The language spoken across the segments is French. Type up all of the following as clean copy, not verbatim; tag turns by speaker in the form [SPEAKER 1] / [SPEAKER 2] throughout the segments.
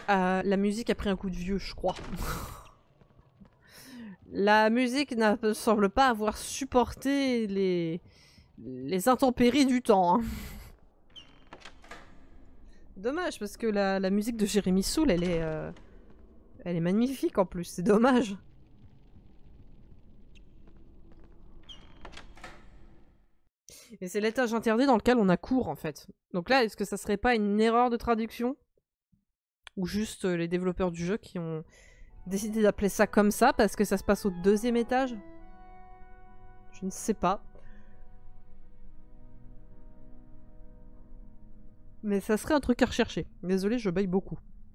[SPEAKER 1] la musique a pris un coup de vieux, je crois. La musique ne semble pas avoir supporté les intempéries du temps. Hein. Dommage, parce que la musique de Jérémy Soule, elle est magnifique en plus, c'est dommage. Et c'est l'étage interdit dans lequel on a cours, en fait. Donc là, est-ce que ça serait pas une erreur de traduction? Ou juste les développeurs du jeu qui ont décidé d'appeler ça comme ça parce que ça se passe au 2e étage? Je ne sais pas. Mais ça serait un truc à rechercher. Désolé, je baille beaucoup.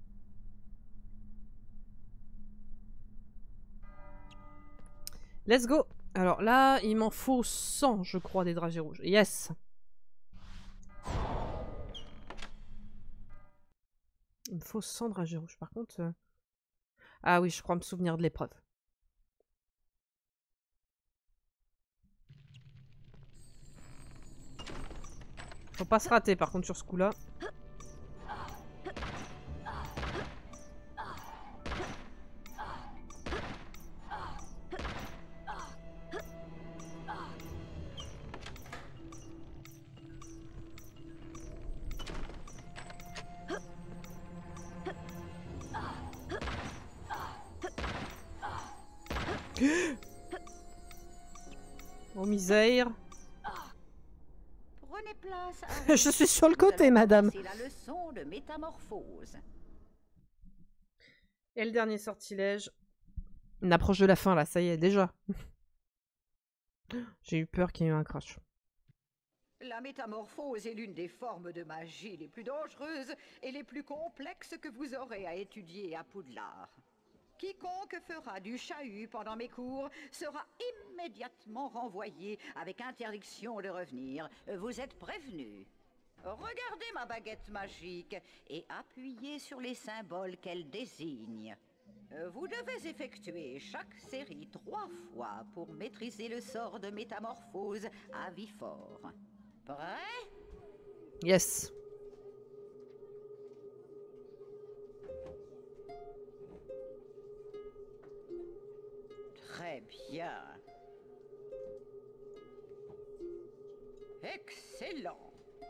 [SPEAKER 1] Let's go! Alors là, il m'en faut 100, je crois, des dragées rouges. Yes! Il me faut 100 dragées rouges. Par contre... Ah oui, je crois me souvenir de l'épreuve. Faut pas se rater, par contre, sur ce coup-là. Oh misère.
[SPEAKER 2] Prenez place.
[SPEAKER 1] Je suis sur le côté, madame.
[SPEAKER 2] C'est la leçon de métamorphose.
[SPEAKER 1] Et le dernier sortilège. On approche de la fin là, ça y est, déjà. J'ai eu peur qu'il y ait eu un crash.
[SPEAKER 2] La métamorphose est l'une des formes de magie les plus dangereuses et les plus complexes que vous aurez à étudier à Poudlard. Quiconque fera du chahut pendant mes cours sera immédiatement renvoyé avec interdiction de revenir. Vous êtes prévenus. Regardez ma baguette magique et appuyez sur les symboles qu'elle désigne. Vous devez effectuer chaque série 3 fois pour maîtriser le sort de métamorphose à Vifort. Prêt?
[SPEAKER 1] Yes.
[SPEAKER 2] Très bien. Excellent.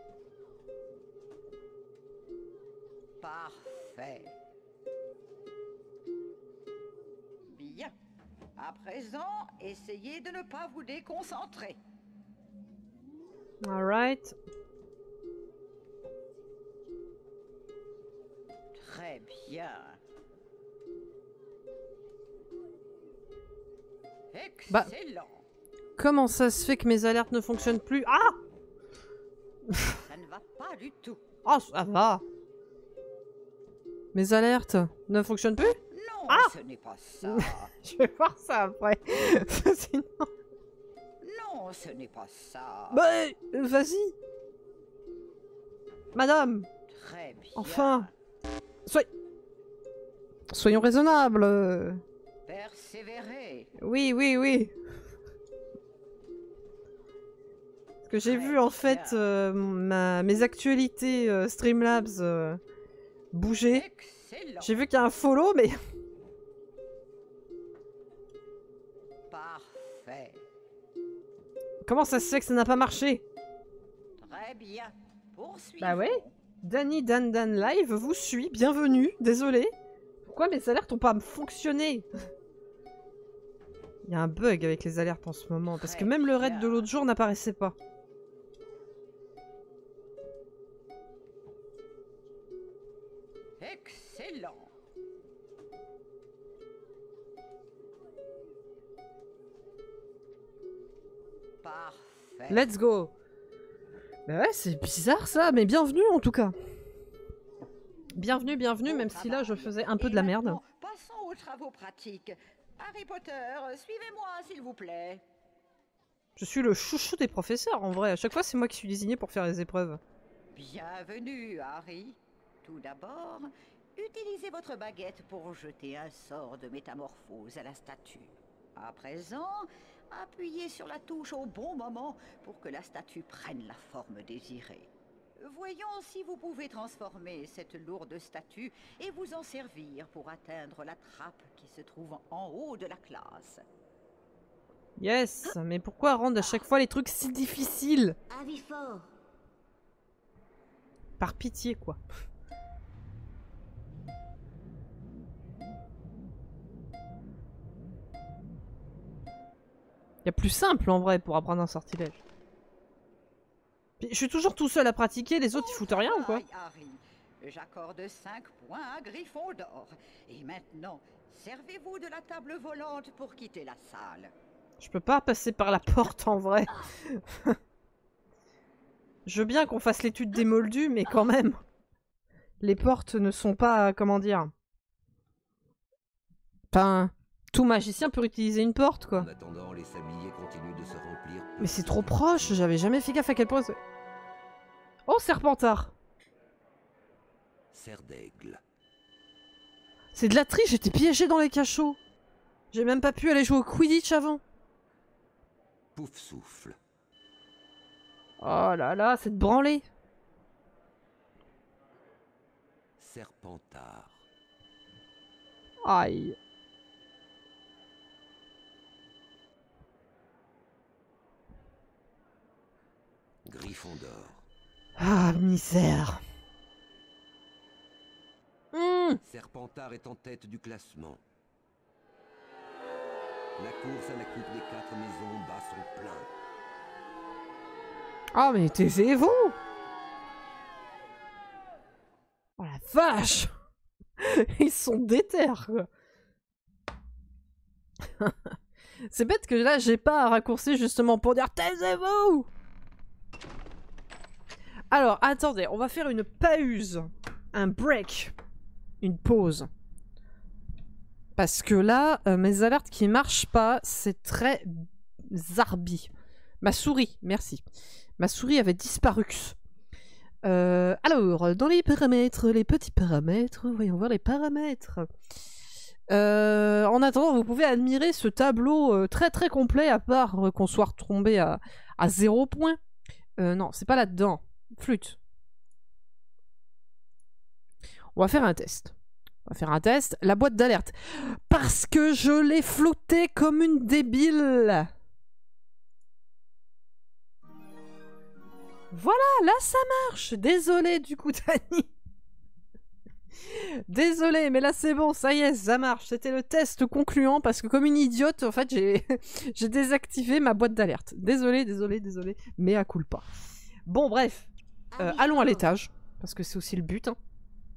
[SPEAKER 2] Parfait. Bien. À présent, essayez de ne pas vous déconcentrer.
[SPEAKER 1] Alright.
[SPEAKER 2] Très bien. Excellent.
[SPEAKER 1] Comment ça se fait que mes alertes ne fonctionnent plus? Ah!
[SPEAKER 2] Ça ne va pas du tout.
[SPEAKER 1] Oh, ça va. Mes alertes ne fonctionnent plus?
[SPEAKER 2] Non,
[SPEAKER 1] Ah!
[SPEAKER 2] ce n'est pas ça.
[SPEAKER 1] Je vais voir ça après. Sinon...
[SPEAKER 2] Non, ce n'est pas ça.
[SPEAKER 1] Bah, vas-y. Madame.
[SPEAKER 2] Très bien.
[SPEAKER 1] Enfin. Soyons raisonnables.
[SPEAKER 2] Persévérez.
[SPEAKER 1] Oui, oui, oui. Parce que j'ai vu en fait mes actualités Streamlabs bouger.
[SPEAKER 2] Excellent.
[SPEAKER 1] J'ai vu qu'il y a un follow, mais...
[SPEAKER 2] Parfait.
[SPEAKER 1] Comment ça se fait que ça n'a pas marché?
[SPEAKER 2] Très bien. Poursuivons.
[SPEAKER 1] Bah ouais. Danny Dan Dan Live vous suit, bienvenue, désolé. Pourquoi mes alertes ont pas fonctionné? Il y a un bug avec les alertes en ce moment, parce que même le raid de l'autre jour n'apparaissait pas.
[SPEAKER 2] Excellent. Parfait.
[SPEAKER 1] Let's go. Bah ouais, c'est bizarre ça, mais bienvenue en tout cas. Bienvenue, bienvenue, même si là je faisais un peu de la merde.
[SPEAKER 2] Maintenant, passons aux travaux pratiques. Harry Potter, suivez-moi s'il vous plaît.
[SPEAKER 1] Je suis le chouchou des professeurs en vrai, à chaque fois c'est moi qui suis désigné pour faire les épreuves.
[SPEAKER 2] Bienvenue, Harry. Tout d'abord, utilisez votre baguette pour jeter un sort de métamorphose à la statue. À présent, appuyez sur la touche au bon moment pour que la statue prenne la forme désirée. Voyons si vous pouvez transformer cette lourde statue et vous en servir pour atteindre la trappe qui se trouve en haut de la classe.
[SPEAKER 1] Yes, mais pourquoi rendre à chaque fois les trucs si difficiles?
[SPEAKER 3] Avis fort.
[SPEAKER 1] Par pitié, quoi. Y a plus simple en vrai pour apprendre un sortilège. Puis, je suis toujours tout seul à pratiquer, les autres ils foutent rien ou quoi?
[SPEAKER 2] Harry, j'accorde 5 points à Gryffondor. Et maintenant, servez-vous de la table volante pour quitter la salle.
[SPEAKER 1] Je peux pas passer par la porte en vrai. Je veux bien qu'on fasse l'étude des moldus, mais quand même. Les portes ne sont pas, comment dire... Enfin, tout magicien peut utiliser une porte, quoi.
[SPEAKER 4] En attendant, les sabliers continuent de se remplir.
[SPEAKER 1] Mais c'est trop proche, j'avais jamais fait gaffe à quel point... Oh, Serpentard!
[SPEAKER 4] Serre d'aigle.
[SPEAKER 1] C'est de la triche, j'étais piégé dans les cachots. J'ai même pas pu aller jouer au Quidditch avant.
[SPEAKER 4] Pouf souffle.
[SPEAKER 1] Oh là là, cette branlée.
[SPEAKER 4] Serpentard.
[SPEAKER 1] Aïe.
[SPEAKER 4] Gryffondor.
[SPEAKER 1] Ah, misère.
[SPEAKER 4] Serpentard est en tête du classement. La course à la coupe des 4 maisons bat son plein.
[SPEAKER 1] Ah, mais taisez-vous! Oh la vache! Ils sont déter, quoi. C'est bête que là, j'ai pas à raccourcir justement pour dire taisez-vous! Alors, attendez, on va faire une pause. Un break. Une pause. Parce que là, mes alertes qui marchent pas, c'est très zarbi. Ma souris, merci. Ma souris avait disparu. Alors, dans les paramètres, les petits paramètres, voyons voir les paramètres. En attendant, vous pouvez admirer ce tableau très très complet, à part qu'on soit retombé à 0 point. Non, c'est pas là-dedans. Flûte. On va faire un test. On va faire un test. La boîte d'alerte. Parce que je l'ai flottée comme une débile. Voilà, là ça marche. Désolé du coup, Tani. Désolé, mais là c'est bon, ça y est, ça marche. C'était le test concluant parce que comme une idiote, en fait, j'ai désactivé ma boîte d'alerte. Désolé, mais à culpa. Bon, bref. Allons à l'étage, parce que c'est aussi le but. Hein.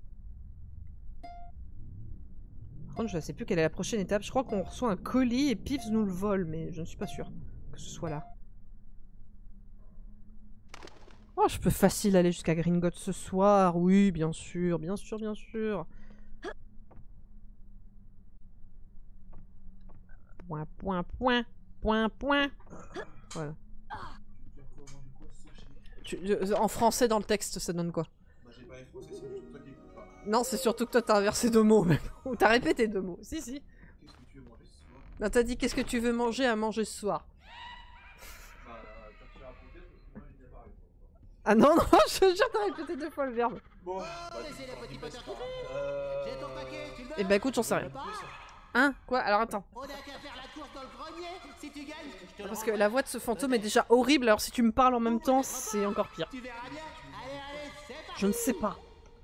[SPEAKER 1] Par contre, je ne sais plus quelle est la prochaine étape. Je crois qu'on reçoit un colis et Pips nous le vole, mais je ne suis pas sûre que ce soit là. Oh, je peux facile aller jusqu'à Gringotts ce soir. Oui, bien sûr, bien sûr, bien sûr. Point, point, point, point, point. Voilà. En français, dans le texte, ça donne quoi? Non, c'est surtout que toi, t'as inversé 2 mots. Ou t'as répété 2 mots. Si, si. Non, t'as dit qu'est-ce que tu veux manger à manger ce soir? Ah non, non, je te jure, t'as répété 2 fois le verbe.
[SPEAKER 5] Bon,
[SPEAKER 1] Eh ben écoute, j'en sais rien. Hein? Quoi? Alors attends. Parce que la voix de ce fantôme est déjà horrible, alors si tu me parles en même temps, c'est encore pire. Je ne sais pas.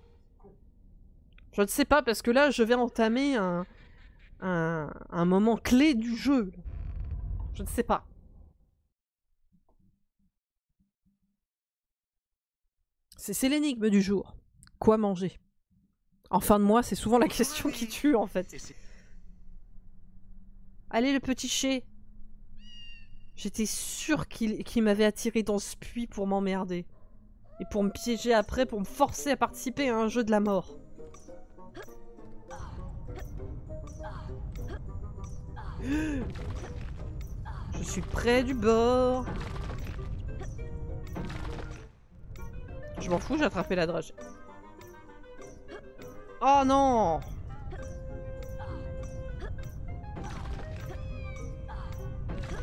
[SPEAKER 1] Je ne sais pas, parce que là, je vais entamer un moment clé du jeu. Je ne sais pas. C'est l'énigme du jour. Quoi manger? En fin de mois, c'est souvent la question qui tue, en fait. Allez, le petit chais. J'étais sûre qu'il m'avait attiré dans ce puits pour m'emmerder. Et pour me piéger après, pour me forcer à participer à un jeu de la mort. Je suis près du bord. Je m'en fous, j'ai attrapé la dragée. Oh non!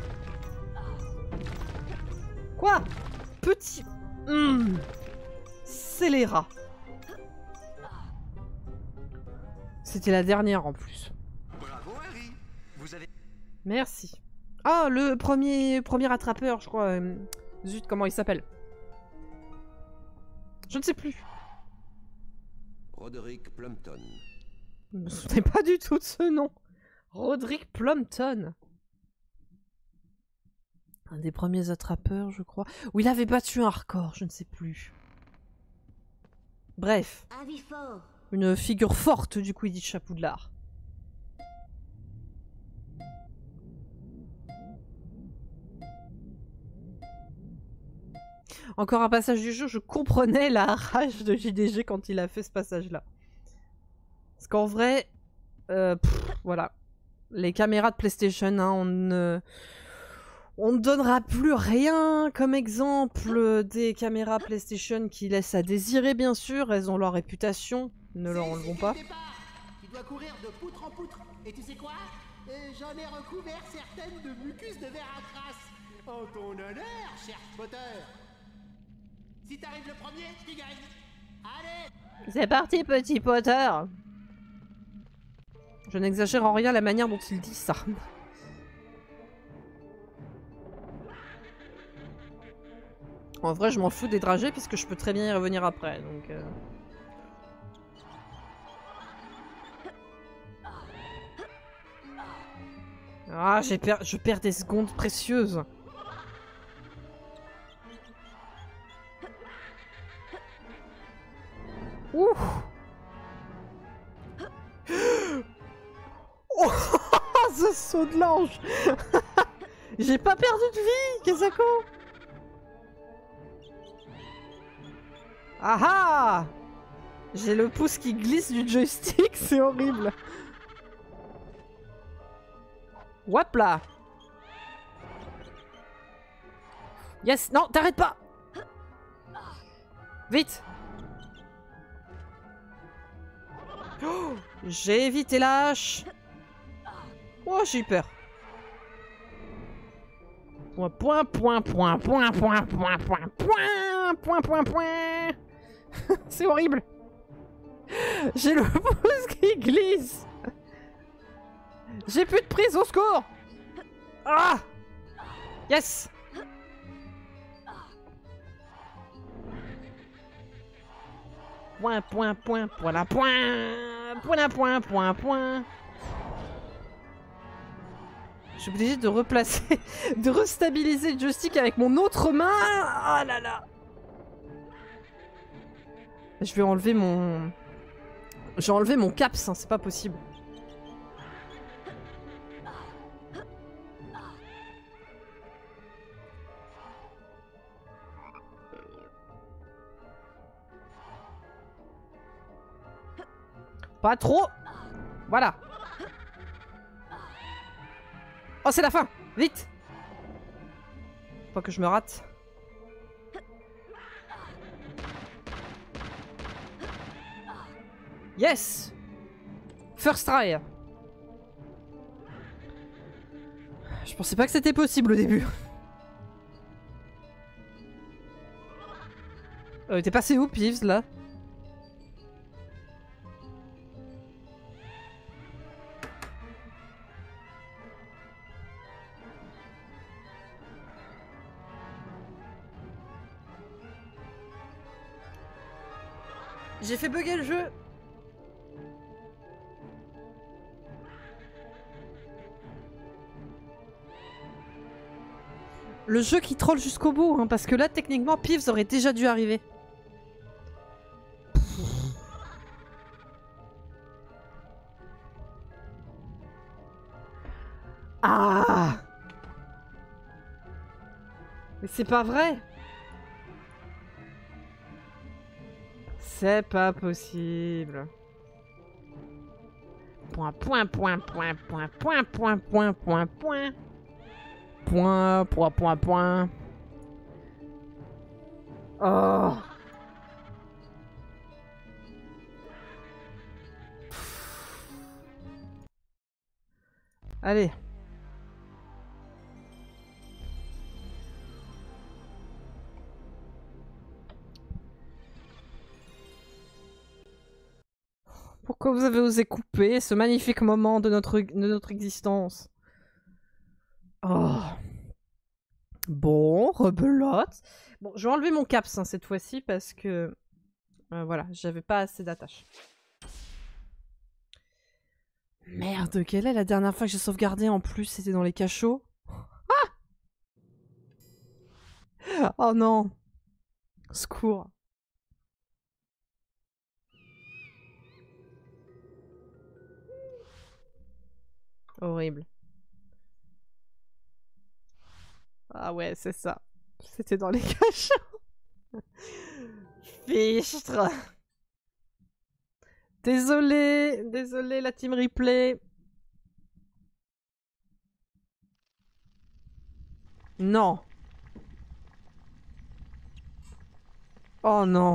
[SPEAKER 1] Quoi? Petit... scélérat. C'était la dernière en plus.
[SPEAKER 3] Bravo Harry. Vous avez...
[SPEAKER 1] Merci. Ah, le premier attrapeur, je crois. Zut, comment il s'appelle? Je ne sais plus.
[SPEAKER 4] Roderick Plumpton.
[SPEAKER 1] Je me souvenais pas du tout de ce nom. Roderick Plumpton. Un des premiers attrapeurs, je crois. Ou il avait battu un record, je ne sais plus. Bref.
[SPEAKER 5] Avis fort.
[SPEAKER 1] Une figure forte du Quidditch à Poudlard. Encore un passage du jeu, je comprenais la rage de JDG quand il a fait ce passage-là. Parce qu'en vrai, voilà. Les caméras de PlayStation, hein, on ne donnera plus rien comme exemple des caméras PlayStation qui laissent à désirer, bien sûr. Elles ont leur réputation, ne leur enlevons pas.
[SPEAKER 6] Tu dois courir de poutre en poutre. Et tu sais quoi? J'en ai recouvert certaines de mucus de verre à crasse. En ton honneur, cher Potter. Si t'arrives le premier, tu gagnes. Allez!
[SPEAKER 1] C'est parti, petit Potter. Je n'exagère en rien la manière dont il dit ça. En vrai, je m'en fous des dragées puisque je peux très bien y revenir après, donc... Ah, je perds des secondes précieuses. Ouh. Oh, ce saut de l'ange. J'ai pas perdu de vie, Kesako. Ah ah. J'ai le pouce qui glisse du joystick, c'est horrible. Hop là. Yes, non, t'arrêtes pas. Vite. Oh, j'ai évité lâche. Oh, j'ai eu peur. Point. C'est horrible. J'ai le pouce qui glisse. J'ai plus de prise, au secours. Ah. Yes. Point. Je suis obligée de replacer, de restabiliser le joystick avec mon autre main. Ah là là. Je vais enlever mon... J'ai enlevé mon caps, hein, c'est pas possible. Pas trop. Voilà. Oh, c'est la fin. Vite. Faut pas que je me rate. Yes. First try. Je pensais pas que c'était possible au début. T'es passé où, Peeves, là? J'ai fait bugger le jeu. Le jeu qui troll jusqu'au bout, hein, parce que là, techniquement, Peeves aurait déjà dû arriver. Ah! Mais c'est pas vrai! C'est pas possible. Point. Oh. Allez. Pourquoi vous avez osé couper ce magnifique moment de notre existence? Oh. Bon, rebelote. Bon, je vais enlever mon caps hein, cette fois-ci parce que... voilà, j'avais pas assez d'attache. Merde, quelle est la dernière fois que j'ai sauvegardé en plus? C'était dans les cachots. Ah! Oh non! Secours. Horrible. Ah ouais, c'est ça. C'était dans les cachots. Fichtre. Désolé, désolé la team replay. Non. Oh non.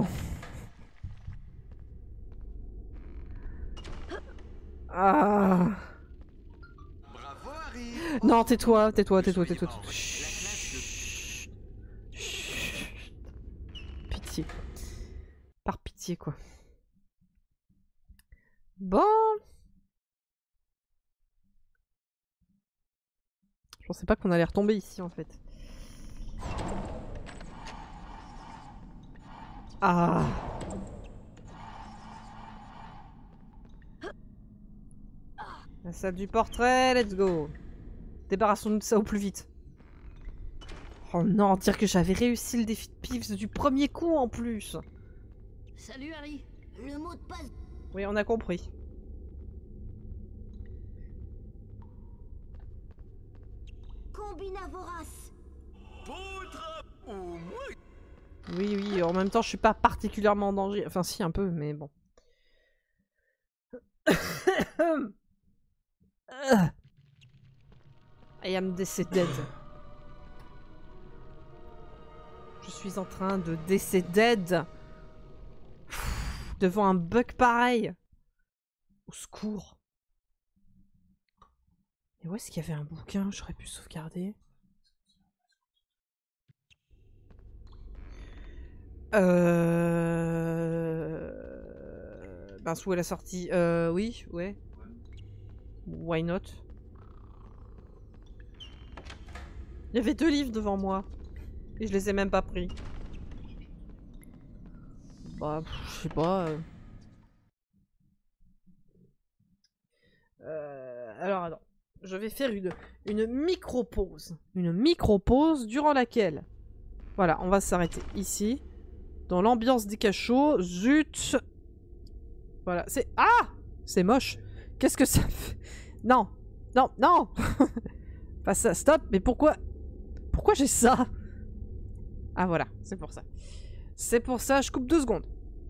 [SPEAKER 1] Ah.
[SPEAKER 3] Bravo, Harry.
[SPEAKER 1] Non, tais-toi, tais-toi, tais-toi,
[SPEAKER 3] Soyez
[SPEAKER 1] tais-toi.
[SPEAKER 3] pas en vrai.
[SPEAKER 1] Chut. Chut. Pitié. Par pitié, quoi. Bon. Je pensais pas qu'on allait retomber ici, en fait. Ah. La salle du portrait, let's go. Débarrassons-nous de ça au plus vite. Oh non, dire que j'avais réussi le défi de Pives du premier coup en plus.
[SPEAKER 5] Salut Harry. Le mot de passe.
[SPEAKER 1] Oui, on a compris.
[SPEAKER 5] Combina vorace.
[SPEAKER 3] Poutre ou moi.
[SPEAKER 1] Oui, oui, en même temps, je suis pas particulièrement en danger. Enfin, si, un peu, mais bon. I am dead. Je suis en train de dead. Devant un bug pareil. Au secours. Et où est-ce qu'il y avait un bouquin? J'aurais pu sauvegarder. Ben, où est la sortie? Oui, ouais. Why not? Il y avait 2 livres devant moi. Et je les ai même pas pris. Bah, je sais pas. Alors, attends. Je vais faire une micro-pause. Une micro-pause durant laquelle... Voilà, on va s'arrêter ici. Dans l'ambiance des cachots. Zut! Voilà, c'est... Ah! C'est moche. Qu'est-ce que ça fait? Non! Non! Non! Pas ça, stop! Mais pourquoi... Pourquoi j'ai ça? Ah voilà, c'est pour ça. C'est pour ça, je coupe 2 secondes.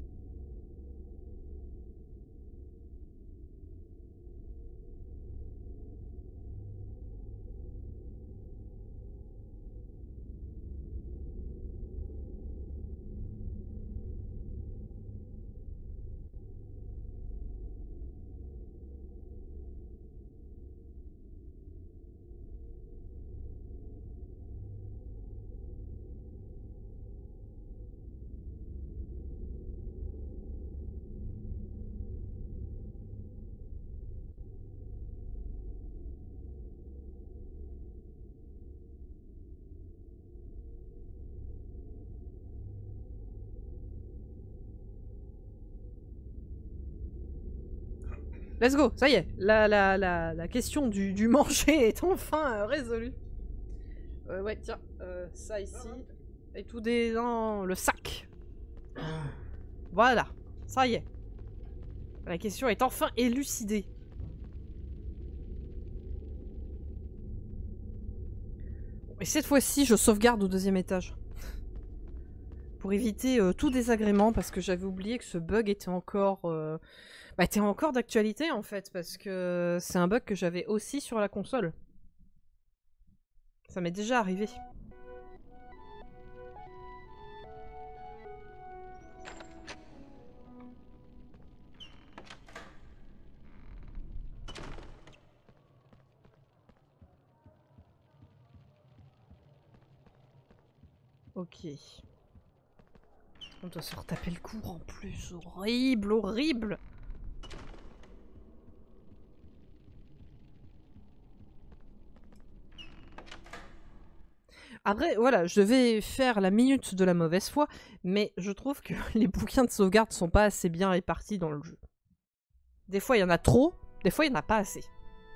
[SPEAKER 1] Let's go, ça y est, la question du manger est enfin résolue. Ouais, tiens, ça ici, et tout dans le sac. Voilà, ça y est. La question est enfin élucidée. Et cette fois-ci, je sauvegarde au 2e étage. Pour éviter tout désagrément, parce que j'avais oublié que ce bug était encore... était encore d'actualité en fait, parce que c'est un bug que j'avais aussi sur la console. Ça m'est déjà arrivé. Ok. On doit se retaper le cours en plus. Horrible, horrible. Après, voilà, je vais faire la minute de la mauvaise foi, mais je trouve que les bouquins de sauvegarde sont pas assez bien répartis dans le jeu. Des fois, il y en a trop, des fois, il n'y en a pas assez.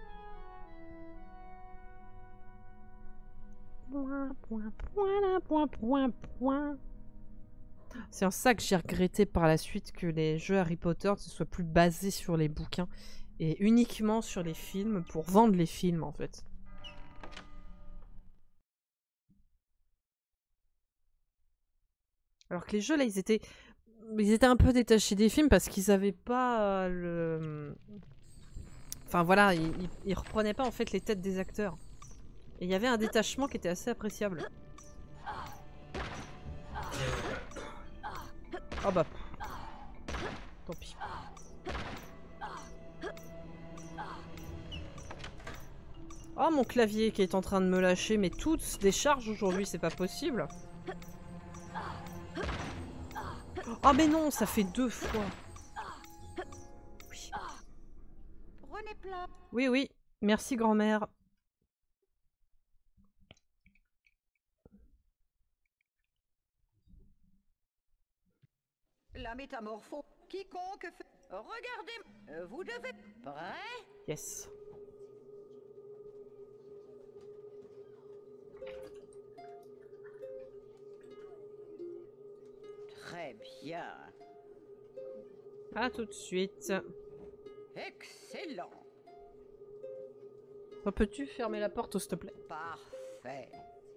[SPEAKER 1] C'est en ça que j'ai regretté par la suite que les jeux Harry Potter ne soient plus basés sur les bouquins et uniquement sur les films pour vendre les films en fait. Alors que les jeux là ils étaient un peu détachés des films parce qu'ils avaient pas le... Enfin voilà, ils reprenaient pas en fait les têtes des acteurs. Et il y avait un détachement qui était assez appréciable. Oh bah... Tant pis. Oh mon clavier qui est en train de me lâcher, mais toutes se déchargent aujourd'hui, c'est pas possible. Oh mais non, ça fait 2 fois. Oui.
[SPEAKER 2] Prenez plat.
[SPEAKER 1] Oui, oui. Merci grand-mère.
[SPEAKER 2] La métamorphose. Quiconque fait... Regardez, vous devez... Prêt?
[SPEAKER 1] Yes.
[SPEAKER 2] Très bien.
[SPEAKER 1] À tout de suite.
[SPEAKER 2] Excellent.
[SPEAKER 1] Peux-tu fermer la porte, s'il te plaît?
[SPEAKER 2] Parfait.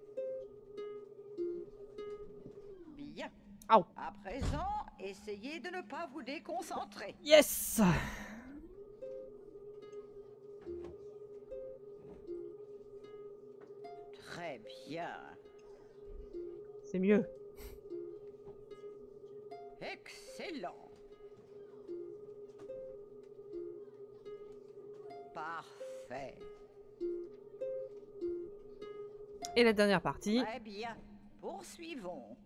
[SPEAKER 2] Bien.
[SPEAKER 1] Au.
[SPEAKER 2] À présent, essayez de ne pas vous déconcentrer.
[SPEAKER 1] Yes.
[SPEAKER 2] Très bien.
[SPEAKER 1] C'est mieux.
[SPEAKER 2] Excellent. Parfait.
[SPEAKER 1] Et la dernière partie.
[SPEAKER 2] Très bien. Poursuivons.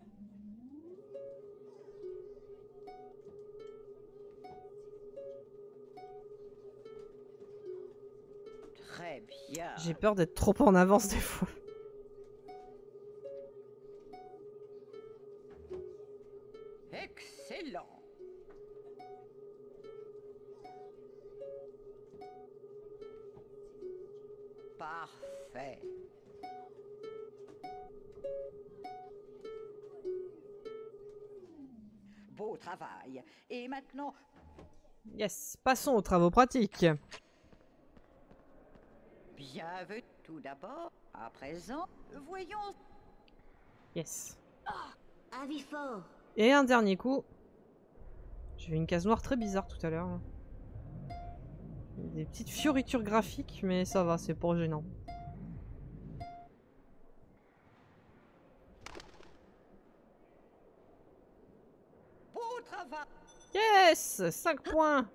[SPEAKER 2] Très bien.
[SPEAKER 1] J'ai peur d'être trop en avance des fois.
[SPEAKER 2] Excellent. Parfait. Beau travail. Et maintenant,
[SPEAKER 1] Yes. Passons aux travaux pratiques.
[SPEAKER 2] bienvenue tout d'abord. À présent, voyons.
[SPEAKER 1] Yes.
[SPEAKER 5] Avis fort.
[SPEAKER 1] Et un dernier coup. J'ai vu une case noire très bizarre tout à l'heure. Des petites fioritures graphiques, mais ça va, c'est pas gênant.
[SPEAKER 2] Beau travail.
[SPEAKER 1] Yes, 5 points.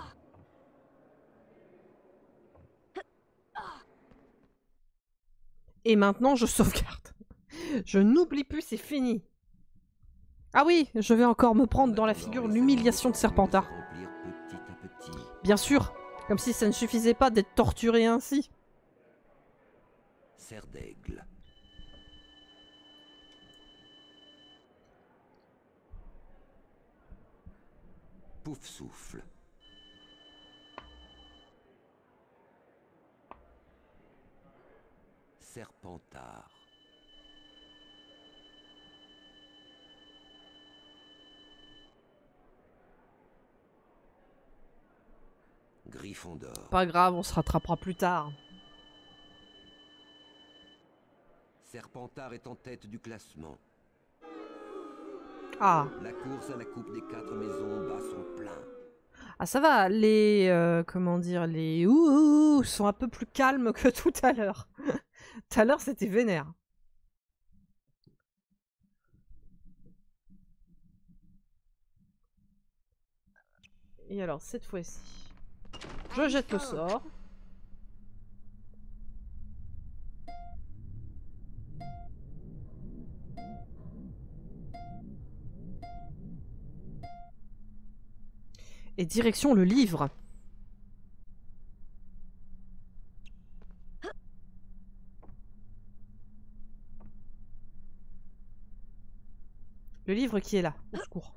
[SPEAKER 1] Et maintenant, je sauvegarde. Je n'oublie plus, c'est fini. Ah oui, je vais encore me prendre dans la figure l'humiliation de Serpentard.
[SPEAKER 4] Remplir petit à petit.
[SPEAKER 1] Bien sûr, comme si ça ne suffisait pas d'être torturé ainsi.
[SPEAKER 4] Serre d'aigle. Pouf souffle. Serpentard. Gryffondor.
[SPEAKER 1] Pas grave, on se rattrapera plus tard.
[SPEAKER 4] Serpentard est en tête du classement.
[SPEAKER 1] Ah,
[SPEAKER 4] La course à la coupe des 4 maisons bat son plein.
[SPEAKER 1] ah ça va, les... comment dire, les ouh sont un peu plus calmes que tout à l'heure. Tout à l'heure, c'était vénère. Et alors, cette fois-ci, je jette le sort. Et direction le livre. livre qui est là. Au secours.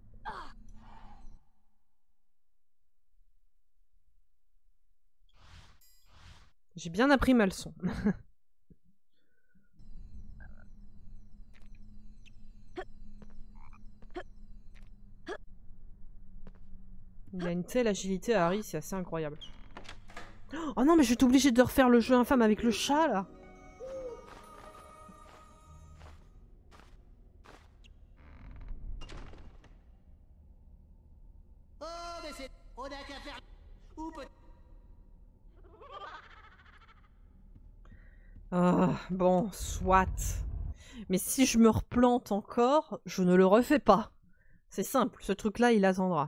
[SPEAKER 1] J'ai bien appris ma leçon. Il a une telle agilité à Harry, c'est assez incroyable. Oh non, mais je vais être obligée de refaire le jeu infâme avec le chat, là.
[SPEAKER 6] Oh, mais c'est... On a qu'à faire... Ou peut...
[SPEAKER 1] Ah, bon, soit. Mais si je me replante encore, je ne le refais pas. C'est simple, ce truc-là, il attendra.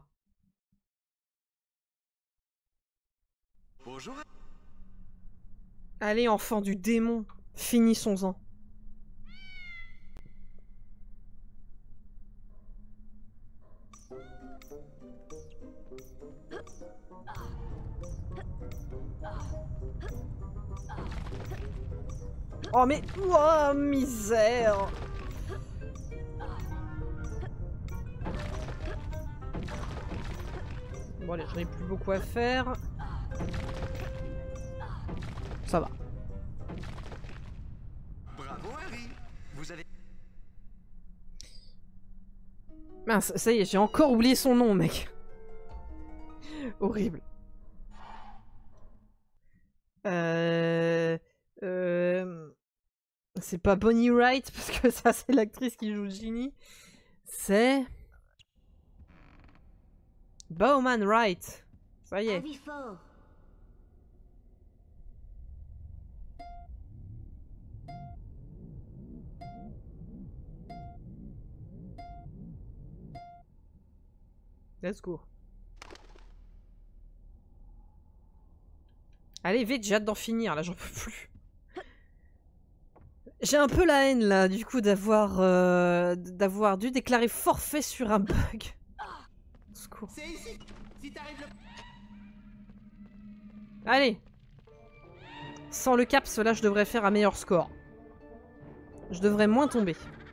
[SPEAKER 3] Bonjour.
[SPEAKER 1] Allez, enfant du démon, finissons-en. Oh mais... Oh, misère. Bon allez, j'en ai plus beaucoup à faire. Ça va.
[SPEAKER 3] Bravo Harry. Vous avez...
[SPEAKER 1] Mince, ça y est, j'ai encore oublié son nom, mec. Horrible. C'est pas Bonnie Wright, parce que ça, c'est l'actrice qui joue Ginny. C'est... Bowman Wright. Ça y est.
[SPEAKER 5] Avis fort.
[SPEAKER 1] Let's go. Allez, vite, j'ai hâte d'en finir, là, j'en peux plus. J'ai un peu la haine, là, du coup, d'avoir dû déclarer forfait sur un bug. Au secours.
[SPEAKER 6] C'est ici. Si t'arrives le...
[SPEAKER 1] Allez. Sans le caps, là, je devrais faire un meilleur score. Je devrais moins tomber.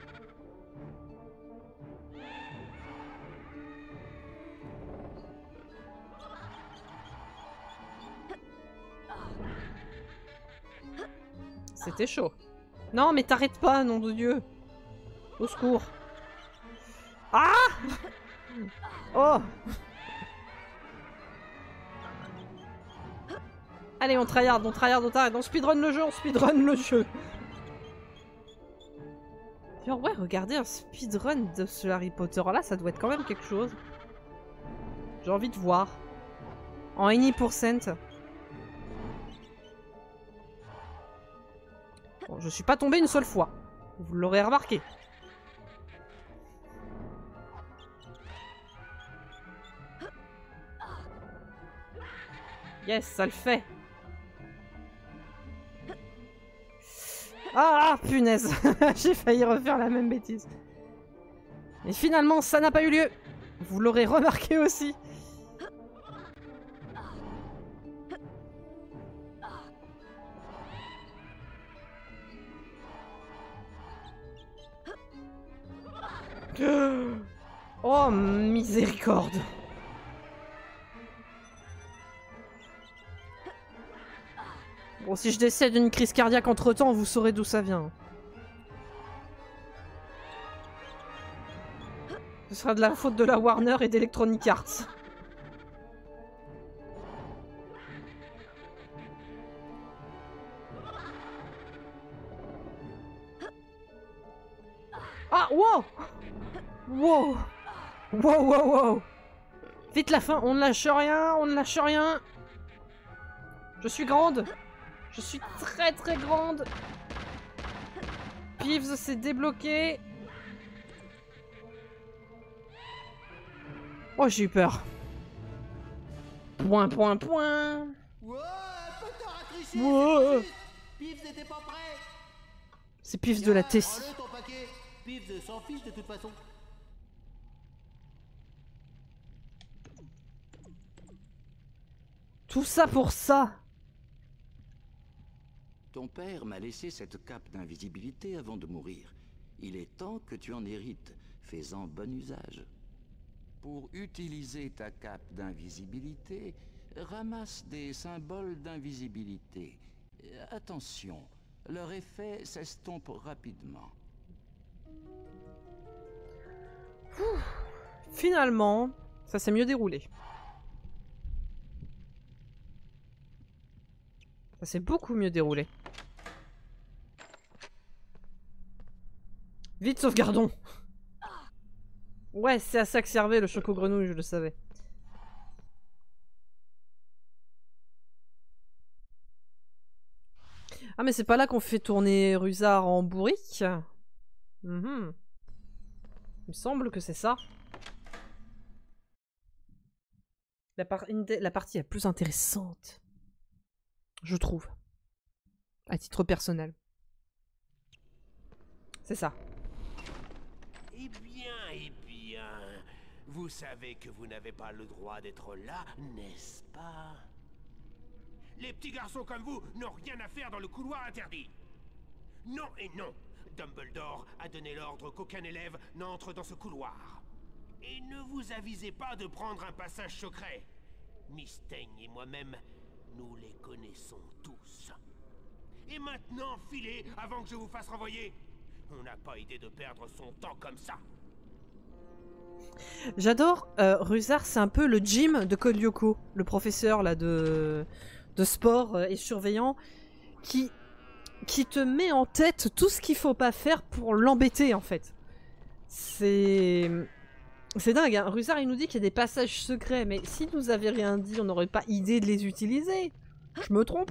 [SPEAKER 1] C'était chaud. Non, mais t'arrêtes pas, nom de Dieu. Au secours. Ah! Oh! Allez, on tryhard, on tryhard, on tryhard. On speedrun le jeu, on speedrun le jeu. Genre, ouais, regardez un speedrun de ce Harry Potter là, ça doit être quand même quelque chose. J'ai envie de voir. En any %. Bon, je suis pas tombé une seule fois. Vous l'aurez remarqué. Yes, ça le fait. Ah, punaise. J'ai failli refaire la même bêtise. Et finalement, ça n'a pas eu lieu. Vous l'aurez remarqué aussi. Oh, miséricorde. Bon, si je décède d'une crise cardiaque entre-temps, vous saurez d'où ça vient. Ce sera de la faute de la Warner et d'Electronic Arts. Ah, wow! Wow! Wow, wow, wow! Vite la fin, on ne lâche rien, on ne lâche rien! Je suis grande! Je suis très très grande! Peeves s'est débloqué! Oh, j'ai eu peur! Point, point, point!
[SPEAKER 6] Wow, Potter a triché.
[SPEAKER 1] Wow.
[SPEAKER 6] Peeves n'était pas prêt.
[SPEAKER 1] C'est Peeves de la Tessie.
[SPEAKER 6] Prends-le, ton paquet. Peeves s'en fiche de toute façon.
[SPEAKER 1] Tout ça pour ça!
[SPEAKER 4] Ton père m'a laissé cette cape d'invisibilité avant de mourir. Il est temps que tu en hérites. Fais-en bon usage. Pour utiliser ta cape d'invisibilité, ramasse des symboles d'invisibilité. Attention, leur effet s'estompe rapidement.
[SPEAKER 1] Finalement, ça s'est mieux déroulé. Ça s'est beaucoup mieux déroulé. Vite, sauvegardons! Ouais, c'est à ça que servait le choco-grenouille, je le savais. Ah, mais c'est pas là qu'on fait tourner Rusard en bourrique? Il me semble que c'est ça. La partie la plus intéressante, je trouve, à titre personnel. C'est ça.
[SPEAKER 7] Eh bien, vous savez que vous n'avez pas le droit d'être là, n'est-ce pas? Les petits garçons comme vous n'ont rien à faire dans le couloir interdit. Non et non. Dumbledore a donné l'ordre qu'aucun élève n'entre dans ce couloir. Et ne vous avisez pas de prendre un passage secret. Mystaigne et moi-même, nous les connaissons tous. Et maintenant, filez avant que je vous fasse renvoyer. On n'a pas idée de perdre son temps comme ça.
[SPEAKER 1] J'adore Rusard, c'est un peu le Jim de Code Lyoko, le professeur là de sport et surveillant qui te met en tête tout ce qu'il faut pas faire pour l'embêter en fait. C'est dingue, hein. Rusard il nous dit qu'il y a des passages secrets, mais s'il nous avait rien dit, on n'aurait pas idée de les utiliser. Je me trompe?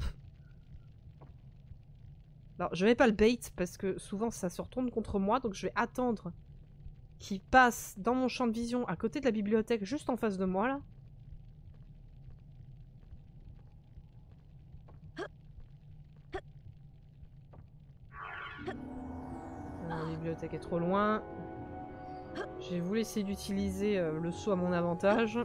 [SPEAKER 1] Alors je vais pas le bait parce que souvent ça se retourne contre moi, donc je vais attendre qu'il passe dans mon champ de vision à côté de la bibliothèque juste en face de moi là. La bibliothèque est trop loin. J'ai voulu essayer d'utiliser le saut à mon avantage.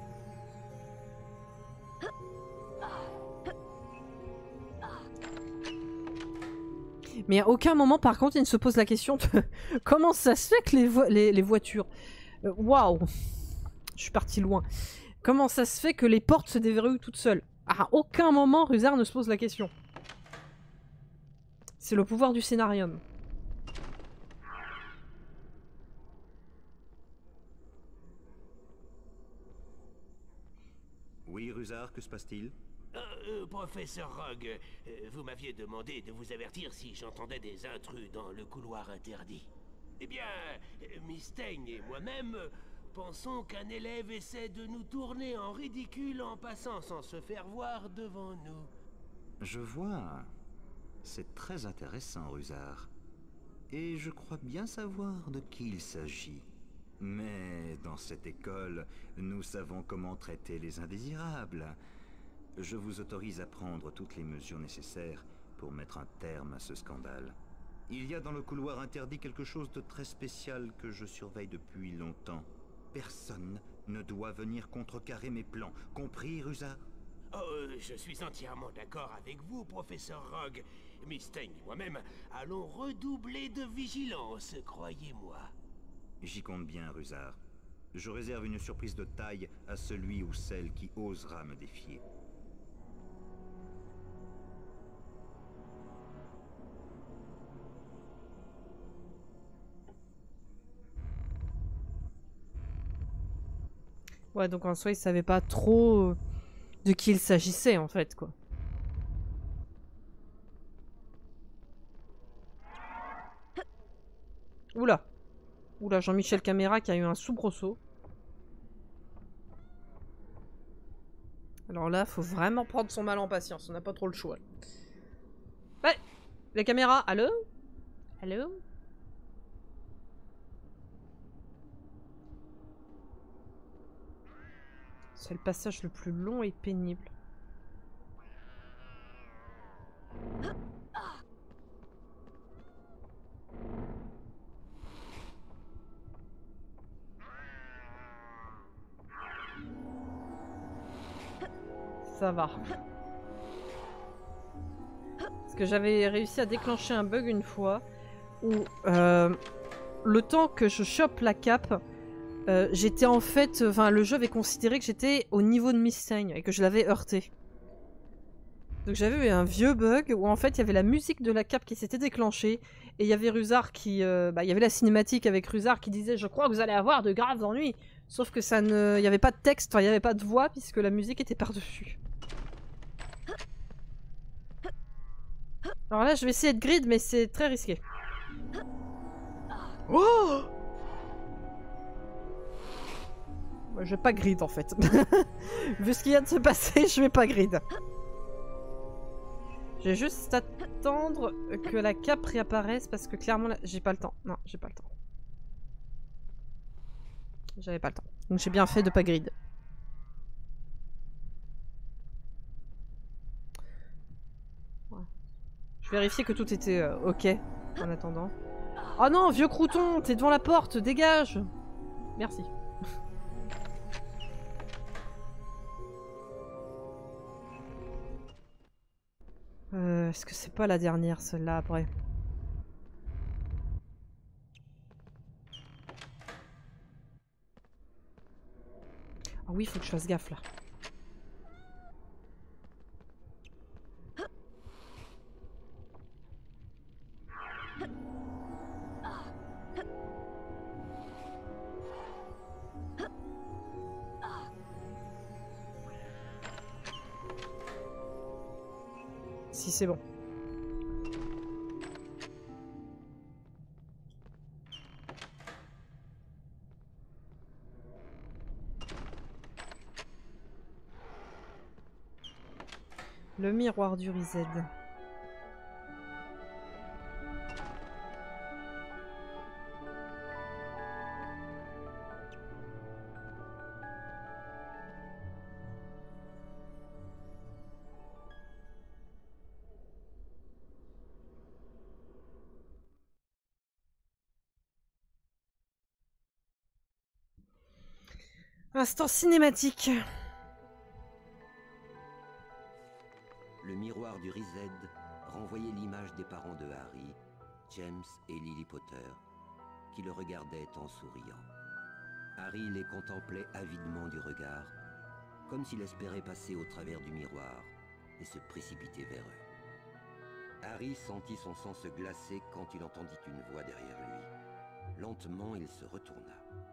[SPEAKER 1] Mais à aucun moment, par contre, il ne se pose la question de comment ça se fait que les voitures... Waouh, je suis partie loin. Comment ça se fait que les portes se déverrouillent toutes seules? À aucun moment, Rusard ne se pose la question. C'est le pouvoir du scénarium.
[SPEAKER 4] Oui, Rusard, que se passe-t-il?
[SPEAKER 7] Professeur Rogue, vous m'aviez demandé de vous avertir si j'entendais des intrus dans le couloir interdit. Eh bien, Mystaigne et moi-même pensons qu'un élève essaie de nous tourner en ridicule en passant sans se faire voir devant nous.
[SPEAKER 4] Je vois. C'est très intéressant, Rusard. Et je crois bien savoir de qui il s'agit. Mais dans cette école, nous savons comment traiter les indésirables. Je vous autorise à prendre toutes les mesures nécessaires pour mettre un terme à ce scandale. Il y a dans le couloir interdit quelque chose de très spécial que je surveille depuis longtemps. Personne ne doit venir contrecarrer mes plans. Compris, Rusard?
[SPEAKER 7] Oh, je suis entièrement d'accord avec vous, professeur Rogue. Mystaigne et moi-même allons redoubler de vigilance, croyez-moi.
[SPEAKER 4] J'y compte bien, Rusard. Je réserve une surprise de taille à celui ou celle qui osera me défier.
[SPEAKER 1] Ouais, donc en soi, il savait pas trop de qui il s'agissait, en fait, quoi. Oula. Oula, Jean-Michel Caméra qui a eu un soubresaut. Alors là, faut vraiment prendre son mal en patience, on n'a pas trop le choix. Ouais, la caméra, allô? Allô? C'est le passage le plus long et pénible. Ça va. Parce que j'avais réussi à déclencher un bug une fois où le temps que je chope la cape, j'étais en fait... Enfin, le jeu avait considéré que j'étais au niveau de Mystaigne et que je l'avais heurté. Donc j'avais eu un vieux bug où en fait il y avait la musique de la cape qui s'était déclenchée et il y avait Rusar qui... il y avait la cinématique avec Rusar qui disait « Je crois que vous allez avoir de graves ennuis !» Sauf que ça ne... Il n'y avait pas de texte, enfin il n'y avait pas de voix puisque la musique était par-dessus. Alors là je vais essayer de grid mais c'est très risqué. Oh! Je vais pas grid en fait. Vu ce qu'il y a de se passer, je vais pas grid. Je vais juste attendre que la cape réapparaisse parce que clairement j'ai pas le temps. Non, j'ai pas le temps. J'avais pas le temps. Donc j'ai bien fait de pas grid. Ouais. Je vérifiais que tout était ok en attendant. Oh non, vieux crouton, t'es devant la porte, dégage! Merci. Est-ce que c'est pas la dernière, celle-là, après? Ah oui, il faut que je fasse gaffe, là. Si c'est bon. Le miroir du Rized. Instant cinématique.
[SPEAKER 8] Le miroir du Rized renvoyait l'image des parents de Harry, James et Lily Potter, qui le regardaient en souriant. Harry les contemplait avidement du regard, comme s'il espérait passer au travers du miroir et se précipiter vers eux. Harry sentit son sang se glacer quand il entendit une voix derrière lui. Lentement, il se retourna.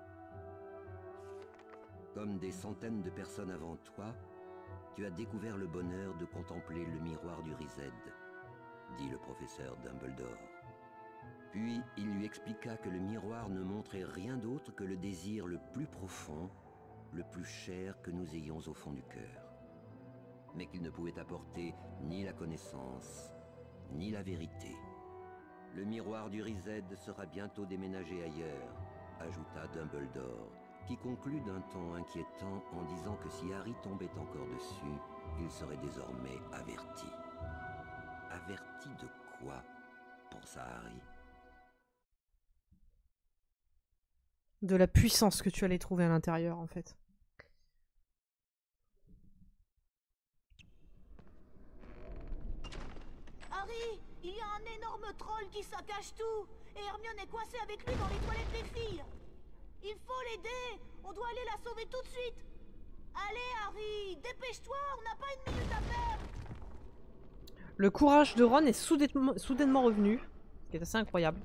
[SPEAKER 8] Comme des centaines de personnes avant toi, tu as découvert le bonheur de contempler le miroir du Rized, dit le professeur Dumbledore. Puis il lui expliqua que le miroir ne montrait rien d'autre que le désir le plus profond, le plus cher que nous ayons au fond du cœur. Mais qu'il ne pouvait apporter ni la connaissance, ni la vérité. Le miroir du Rized sera bientôt déménagé ailleurs, ajouta Dumbledore, qui conclut d'un ton inquiétant en disant que si Harry tombait encore dessus, il serait désormais averti. Averti de quoi, pensa Harry.
[SPEAKER 1] De la puissance que tu allais trouver à l'intérieur, en fait.
[SPEAKER 5] Harry, il y a un énorme troll qui saccage tout. Et Hermione est coincée avec lui dans les toilettes des filles. Il faut l'aider. On doit aller la sauver tout de suite. Allez, Harry, dépêche-toi, on n'a pas une minute à perdre.
[SPEAKER 1] Le courage de Ron est soudainement revenu, ce qui est assez incroyable.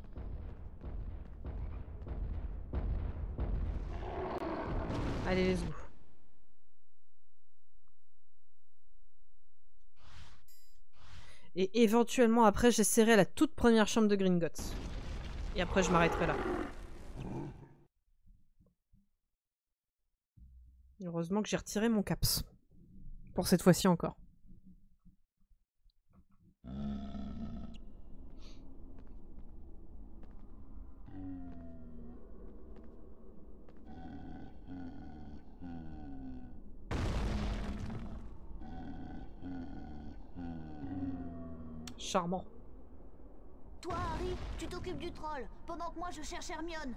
[SPEAKER 1] Allez, let's go. Et éventuellement, après, j'essaierai la toute première chambre de Gringotts. Et après, je m'arrêterai là. Heureusement que j'ai retiré mon caps. Pour cette fois-ci encore. Charmant.
[SPEAKER 5] Toi, Harry, tu t'occupes du troll, pendant que moi je cherche Hermione.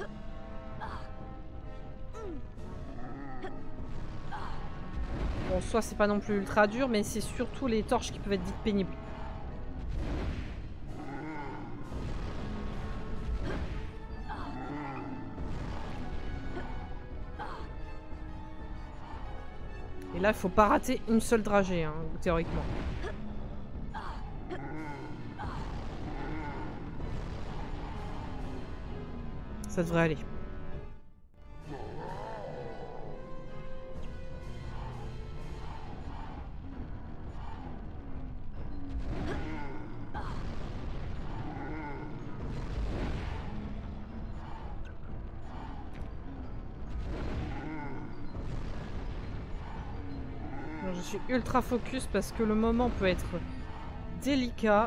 [SPEAKER 1] Bon soi, c'est pas non plus ultra dur, mais c'est surtout les torches qui peuvent être dites pénibles. Et là, il faut pas rater une seule dragée, hein, théoriquement. Ça devrait aller. Je suis ultra focus parce que le moment peut être délicat.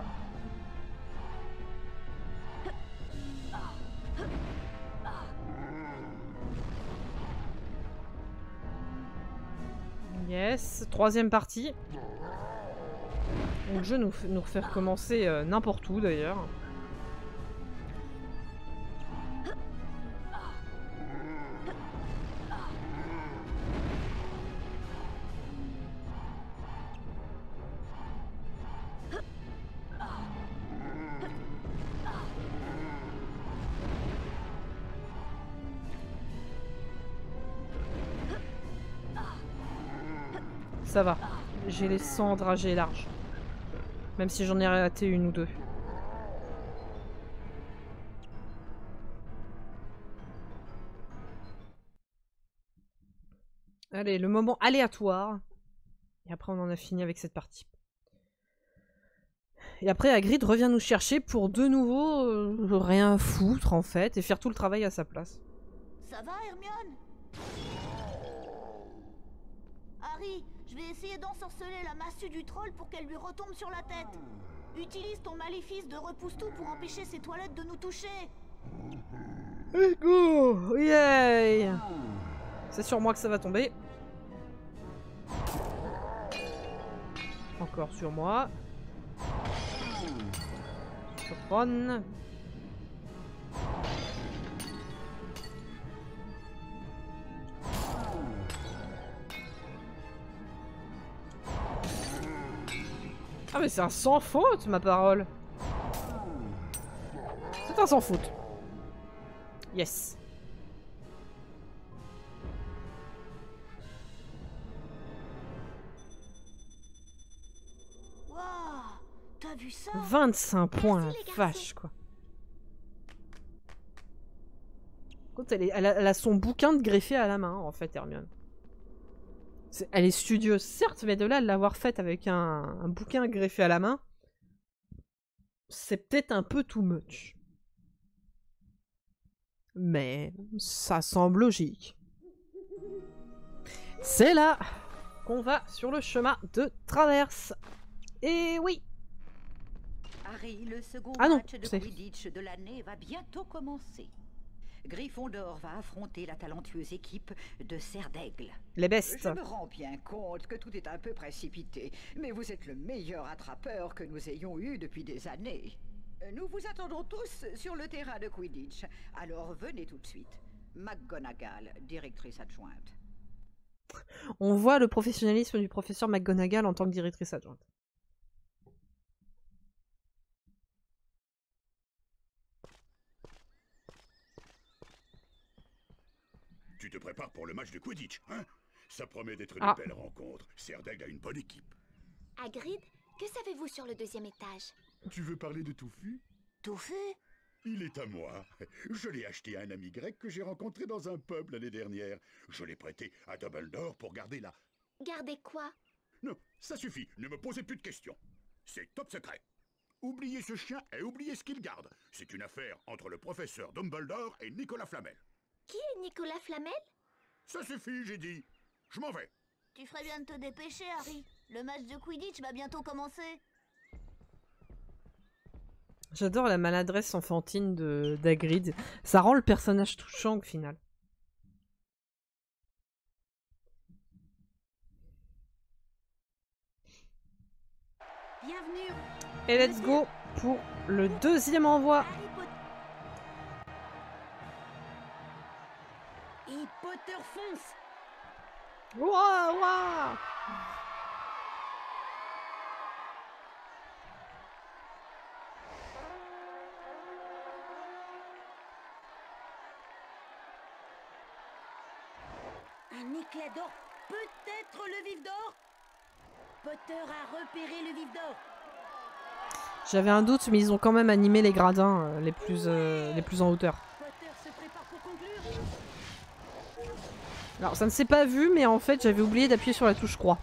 [SPEAKER 1] Yes, troisième partie. Donc le jeu nous refait recommencer n'importe où d'ailleurs. Ça va, j'ai les 100 dragées larges. Même si j'en ai raté une ou deux. Allez, le moment aléatoire. Et après on en a fini avec cette partie. Et après Hagrid revient nous chercher pour de nouveau rien foutre en fait. Et faire tout le travail à sa place.
[SPEAKER 5] Ça va, Hermione? Harry, je vais essayer d'ensorceler la massue du troll pour qu'elle lui retombe sur la tête. Utilise ton maléfice de repousse-tout pour empêcher ces toilettes de nous toucher.
[SPEAKER 1] Let's go! Yay! C'est sur moi que ça va tomber. Encore sur moi. Sur Ron. Ah mais c'est un sans faute, ma parole. C'est un sans faute. Yes.
[SPEAKER 5] Waouh, t'as vu ça?
[SPEAKER 1] 25 points,
[SPEAKER 5] Merci,
[SPEAKER 1] la
[SPEAKER 5] les
[SPEAKER 1] vache quoi. Écoute, elle a son bouquin de greffé à la main en fait, Hermione. Elle est studieuse, certes, mais de là, de l'avoir faite avec un bouquin greffé à la main, c'est peut-être un peu too much. Mais ça semble logique. C'est là qu'on va sur le chemin de traverse. Et oui.
[SPEAKER 2] Harry, le second
[SPEAKER 1] Ah non,
[SPEAKER 2] match de Quidditch de l'année va bientôt commencer. Gryffondor va affronter la talentueuse équipe de Serre d'Aigle.
[SPEAKER 1] Les bestes.
[SPEAKER 2] Je me rends bien compte que tout est un peu précipité, mais vous êtes le meilleur attrapeur que nous ayons eu depuis des années. Nous vous attendons tous sur le terrain de Quidditch, alors venez tout de suite. McGonagall, directrice adjointe.
[SPEAKER 1] On voit le professionnalisme du professeur McGonagall en tant que directrice adjointe.
[SPEAKER 9] Tu te prépares pour le match de Quidditch, hein? Ça promet d'être
[SPEAKER 1] Ah.
[SPEAKER 9] une belle rencontre. Serre d'Aigle a une bonne équipe.
[SPEAKER 10] Hagrid, que savez-vous sur le deuxième étage?
[SPEAKER 9] Tu veux parler de Touffu?
[SPEAKER 5] Touffu?
[SPEAKER 9] Il est à moi. Je l'ai acheté à un ami grec que j'ai rencontré dans un pub l'année dernière. Je l'ai prêté à Dumbledore pour garder la...
[SPEAKER 10] Gardez quoi?
[SPEAKER 9] Non, ça suffit. Ne me posez plus de questions. C'est top secret. Oubliez ce chien et oubliez ce qu'il garde. C'est une affaire entre le professeur Dumbledore et Nicolas Flamel.
[SPEAKER 10] Qui est Nicolas Flamel?
[SPEAKER 9] Ça suffit, j'ai dit. Je m'en vais.
[SPEAKER 5] Tu ferais bien de te dépêcher, Harry. Le match de Quidditch va bientôt commencer.
[SPEAKER 1] J'adore la maladresse enfantine d'Hagrid. Ça rend le personnage touchant au final.
[SPEAKER 5] Bienvenue.
[SPEAKER 1] Et let's go pour le deuxième envoi.
[SPEAKER 5] Harry Potter.
[SPEAKER 2] Et Potter fonce.
[SPEAKER 1] Ouah, ouah.
[SPEAKER 5] Un éclat d'or, peut-être le vif d'or. Potter a repéré le vif d'or.
[SPEAKER 1] J'avais un doute, mais ils ont quand même animé les gradins les plus en hauteur.
[SPEAKER 5] Potter se prépare pour conclure.
[SPEAKER 1] Alors ça ne s'est pas vu, mais en fait j'avais oublié d'appuyer sur la touche croix.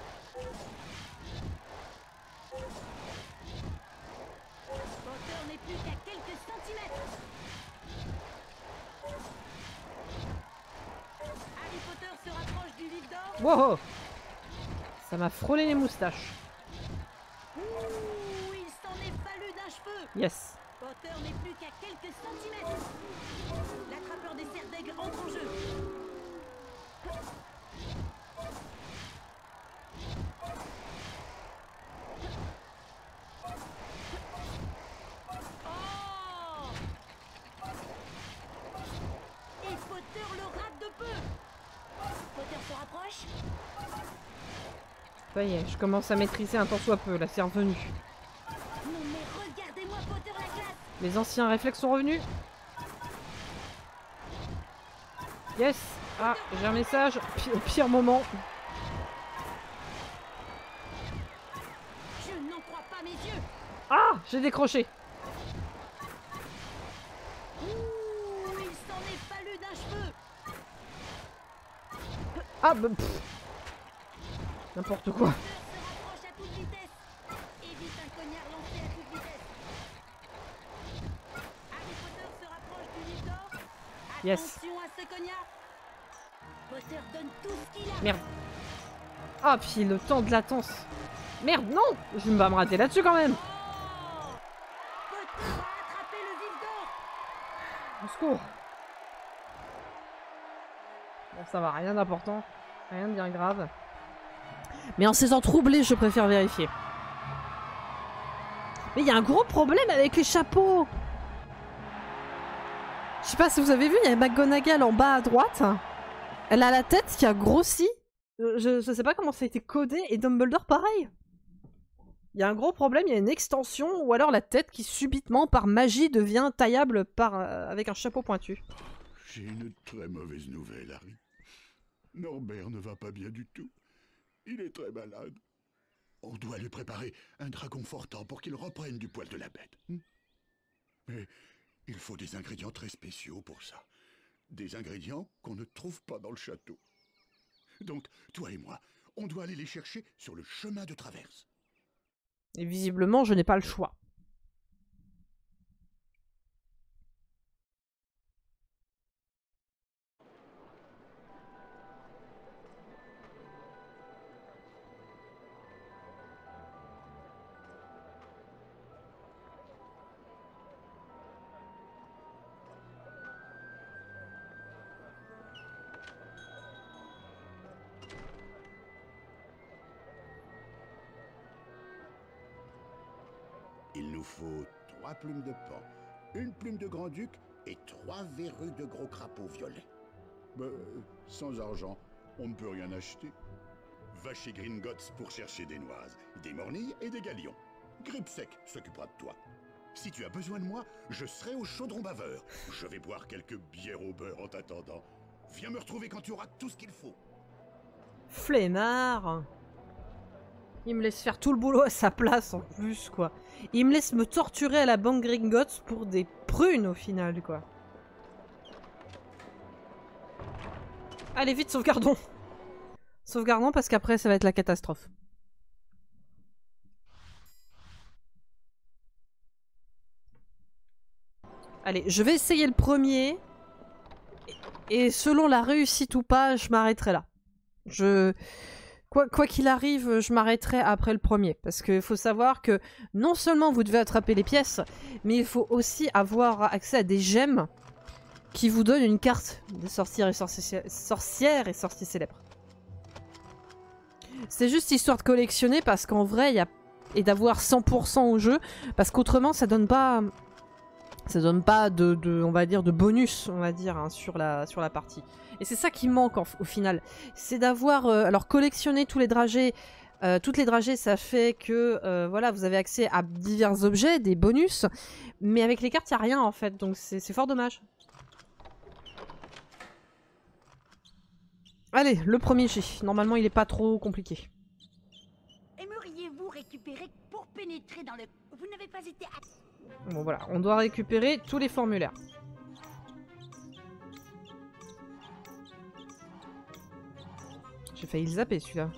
[SPEAKER 5] Potter n'est plus qu'à quelques centimètres. Harry Potter se rapproche du vif d'or.
[SPEAKER 1] Wow! Ça m'a frôlé les moustaches.
[SPEAKER 5] Ouh, il s'en est fallu d'un cheveu.
[SPEAKER 1] Yes.
[SPEAKER 5] Potter n'est plus qu'à quelques centimètres. L'attrapeur des serres d'aigle entre en jeu. Oh! Et Potter le rate de peu. Potter se rapproche.
[SPEAKER 1] Ça y est, je commence à maîtriser un tant soit peu, là c'est revenu.
[SPEAKER 5] Non mais regardez-moi Potter la classe.
[SPEAKER 1] Les anciens réflexes sont revenus. Yes. Ah, j'ai un message. Au pire moment.
[SPEAKER 5] Je n'en crois pas mes yeux.
[SPEAKER 1] Ah, j'ai décroché.
[SPEAKER 5] Ouh, il s'en est fallu d'un cheveu.
[SPEAKER 1] Ah, bah, pff. N'importe quoi.
[SPEAKER 5] Potter se rapproche à toute vitesse. Évite un cognard lancé à toute vitesse. Harry Potter se rapproche du vif d'or.
[SPEAKER 1] Yes.
[SPEAKER 5] Attention à ce cognard. Potter donne tout ce qu'il a.
[SPEAKER 1] Merde. Ah, puis le temps de latence. Merde, non. Je vais pas me rater là-dessus quand même.
[SPEAKER 5] Oh, Potter a attrapé le vif d'or.
[SPEAKER 1] Au secours. Bon, ça va, rien d'important. Rien de bien grave. Mais en s'étant troublé, je préfère vérifier. Mais il y a un gros problème avec les chapeaux. Je sais pas si vous avez vu, il y a McGonagall en bas à droite. Elle a la tête qui a grossi. Je sais pas comment ça a été codé. Et Dumbledore, pareil. Il y a un gros problème, il y a une extension. Ou alors la tête qui subitement, par magie, devient taillable avec un chapeau pointu.
[SPEAKER 9] J'ai une très mauvaise nouvelle, Harry. Norbert ne va pas bien du tout. Il est très malade. On doit lui préparer un drap confortant pour qu'il reprenne du poil de la bête. Mais il faut des ingrédients très spéciaux pour ça. Des ingrédients qu'on ne trouve pas dans le château. Donc, toi et moi, on doit aller les chercher sur le chemin de traverse.
[SPEAKER 1] Et visiblement, je n'ai pas le choix.
[SPEAKER 9] Il nous faut 3 plumes de paon, 1 plume de grand-duc et 3 verrues de gros crapaud violet. Sans argent, on ne peut rien acheter. Va chez Gringotts pour chercher des noises, des mornilles et des galions. Gripsec s'occupera de toi. Si tu as besoin de moi, je serai au chaudron baveur. Je vais boire quelques bières au beurre en t'attendant. Viens me retrouver quand tu auras tout ce qu'il faut.
[SPEAKER 1] Flemmard. Il me laisse faire tout le boulot à sa place en plus, quoi. Il me laisse me torturer à la banque Gringotts pour des prunes au final, quoi. Allez, vite, sauvegardons. Sauvegardons parce qu'après, ça va être la catastrophe. Allez, je vais essayer le premier. Et selon la réussite ou pas, je m'arrêterai là. Quoi qu'il arrive, je m'arrêterai après le premier. Parce qu'il faut savoir que non seulement vous devez attraper les pièces, mais il faut aussi avoir accès à des gemmes qui vous donnent une carte des sorcières et sorciers célèbres. C'est juste histoire de collectionner parce qu'en vrai, et d'avoir 100% au jeu, parce qu'autrement ça donne pas on va dire, de bonus, on va dire, hein, sur la partie. Et c'est ça qui manque au final. C'est d'avoir... alors, collectionner tous les dragées. Toutes les dragées, ça fait que voilà, vous avez accès à divers objets, des bonus. Mais avec les cartes, il n'y a rien, en fait. Donc, c'est fort dommage. Allez, le premier jet. Normalement, il est pas trop compliqué.
[SPEAKER 5] Aimeriez-vous récupérer pour pénétrer dans le... Vous n'avez pas été...
[SPEAKER 1] Bon voilà, on doit récupérer tous les formulaires. J'ai failli le zapper celui-là.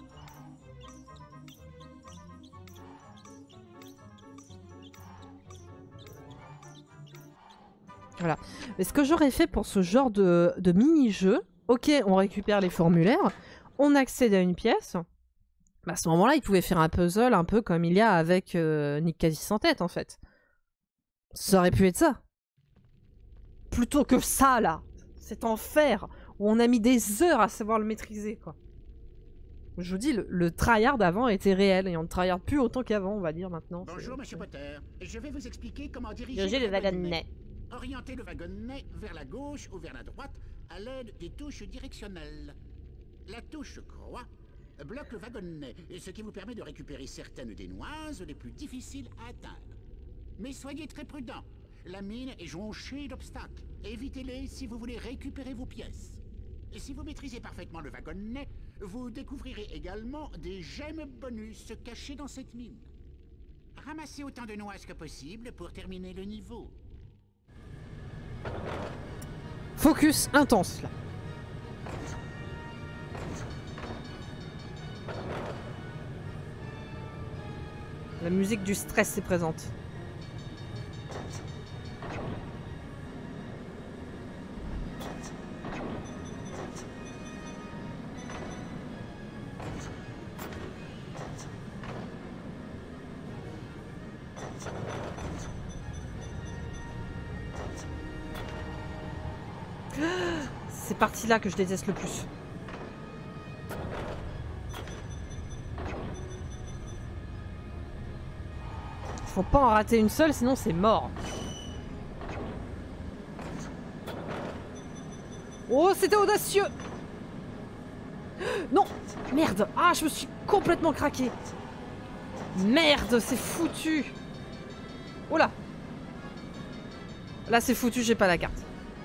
[SPEAKER 1] Voilà. Mais ce que j'aurais fait pour ce genre de mini-jeu, ok, on récupère les formulaires, on accède à une pièce. Bah à ce moment-là, il pouvait faire un puzzle un peu comme il y a avec Nick Quasi sans tête, en fait. Ça aurait pu être ça. Plutôt que ça, là. Cet enfer où on a mis des heures à savoir le maîtriser, quoi. Je vous dis, le tryhard avant était réel, et on ne tryhard plus autant qu'avant, on va dire, maintenant.
[SPEAKER 6] Bonjour, monsieur Potter. Je vais vous expliquer comment diriger
[SPEAKER 1] le wagonnet.
[SPEAKER 6] Orientez le wagonnet vers la gauche ou vers la droite à l'aide des touches directionnelles. La touche croix bloque le wagonnet, ce qui vous permet de récupérer certaines des noises les plus difficiles à atteindre. Mais soyez très prudent. La mine est jonchée d'obstacles. Évitez-les si vous voulez récupérer vos pièces. Et si vous maîtrisez parfaitement le wagonnet, vous découvrirez également des gemmes bonus cachées dans cette mine. Ramassez autant de noises que possible pour terminer le niveau.
[SPEAKER 1] Focus intense, là. La musique du stress est présente. C'est parti là que je déteste le plus. Faut pas en rater une seule, sinon c'est mort. Oh, c'était audacieux! Non! Merde! Ah, je me suis complètement craqué! Merde, c'est foutu! Oh là! Là, c'est foutu, j'ai pas la carte.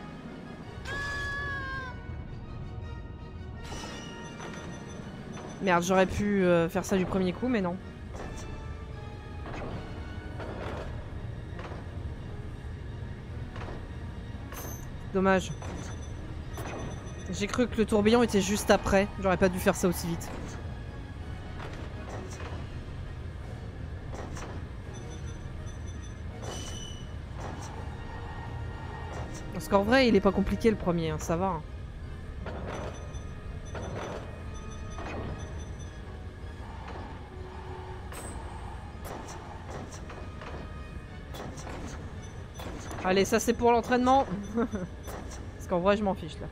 [SPEAKER 1] Merde, j'aurais pu faire ça du premier coup, mais non. Dommage. J'ai cru que le tourbillon était juste après. J'aurais pas dû faire ça aussi vite. Parce qu'en vrai, il est pas compliqué le premier, hein, ça va. Hein. Allez, ça c'est pour l'entraînement. Parce qu'en vrai, je m'en fiche là.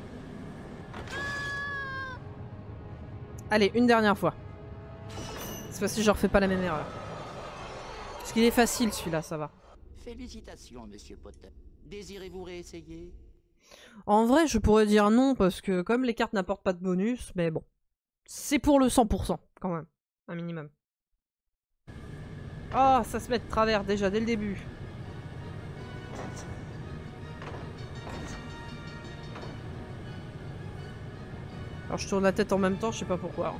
[SPEAKER 1] Allez, une dernière fois. Cette fois-ci, je refais pas la même erreur. Parce qu'il est facile celui-là, ça va.
[SPEAKER 11] Félicitations, monsieur Potter. Désirez-vous réessayer?
[SPEAKER 1] En vrai, je pourrais dire non, parce que comme les cartes n'apportent pas de bonus, mais bon. C'est pour le 100%, quand même. Un minimum. Oh, ça se met de travers déjà, dès le début. Alors je tourne la tête en même temps, je sais pas pourquoi.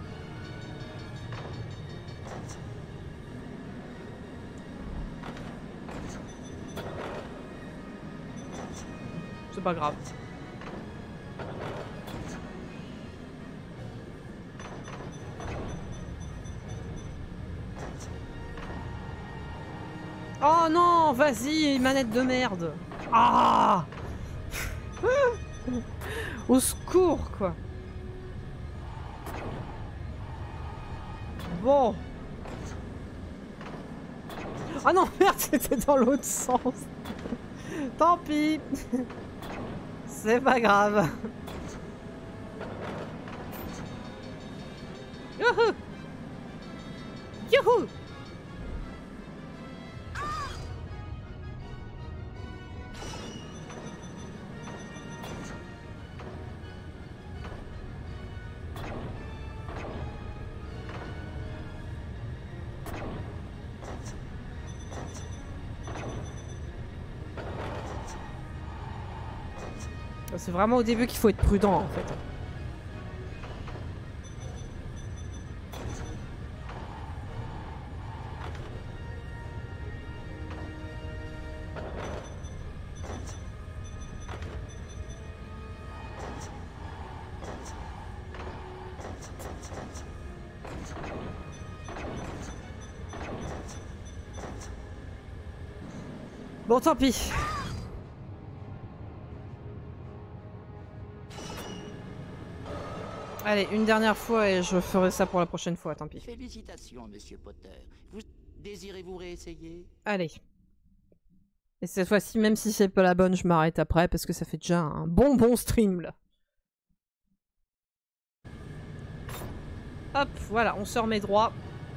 [SPEAKER 1] C'est pas grave. Oh non, vas-y, manette de merde. Ah. Au secours, quoi. Bon. Ah non, merde, c'était dans l'autre sens. Tant pis. C'est pas grave. Youhou. Youhou. C'est vraiment au début qu'il faut être prudent en fait. Bon, tant pis. Allez, une dernière fois et je ferai ça pour la prochaine fois, tant pis.
[SPEAKER 11] Félicitations, Monsieur Potter. Vous désirez-vous réessayer?
[SPEAKER 1] Allez. Et cette fois-ci, même si c'est pas la bonne, je m'arrête après parce que ça fait déjà un bon stream là. Hop, voilà, on se remet droit.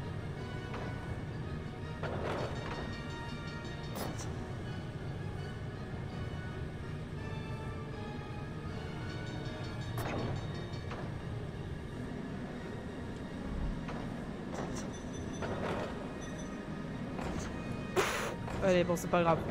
[SPEAKER 1] Allez, bon, c'est pas grave.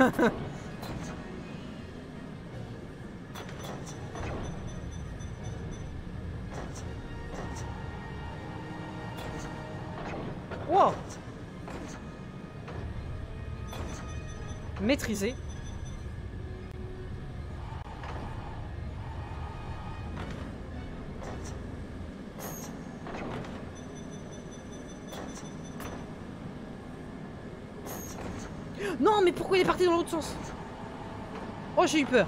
[SPEAKER 1] Wow! Maîtrisé. Non, mais pourquoi il est parti dans l'autre sens? Oh, j'ai eu peur.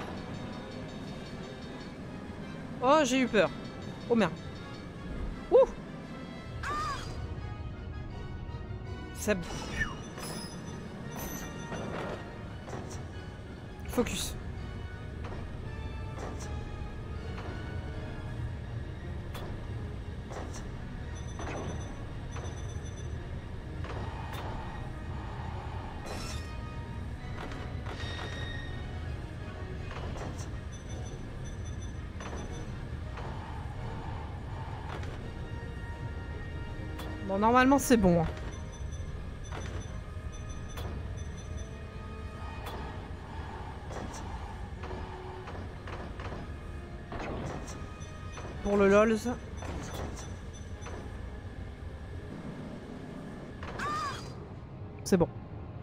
[SPEAKER 1] Oh, j'ai eu peur. Oh merde. Ouh! Ça... Focus. Bon, normalement c'est bon. Hein. Pour le lol, ça. C'est bon.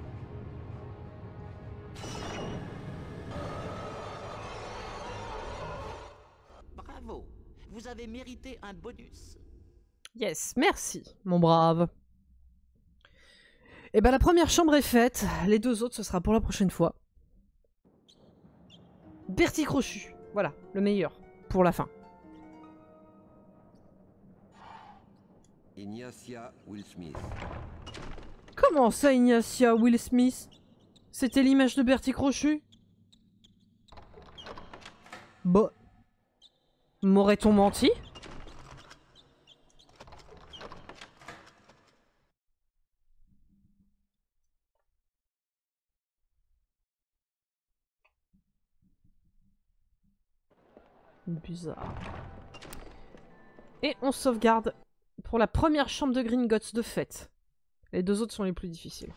[SPEAKER 11] Bravo, vous avez mérité un bonus.
[SPEAKER 1] Yes, merci, mon brave. Et ben la première chambre est faite, les deux autres ce sera pour la prochaine fois. Bertie Crochu, voilà, le meilleur, pour la fin.
[SPEAKER 8] Ignacia Will Smith.
[SPEAKER 1] Comment ça, Ignacia Will Smith? C'était l'image de Bertie Crochu? Bah... M'aurait-on menti? Bizarre. Et on sauvegarde pour la première chambre de Gringotts de fête. Les deux autres sont les plus difficiles.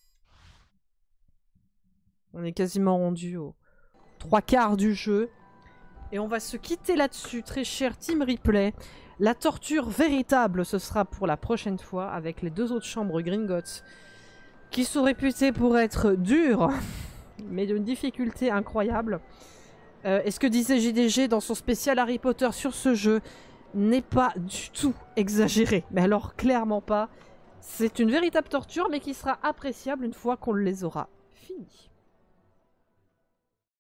[SPEAKER 1] On est quasiment rendu aux 3/4 du jeu. Et on va se quitter là-dessus, très cher Team Replay. La torture véritable, ce sera pour la prochaine fois, avec les deux autres chambres Gringotts, qui sont réputées pour être dures, mais d'une difficulté incroyable. Et ce que disait JDG dans son spécial Harry Potter sur ce jeu n'est pas du tout exagéré. Mais alors, clairement pas. C'est une véritable torture, mais qui sera appréciable une fois qu'on les aura finis.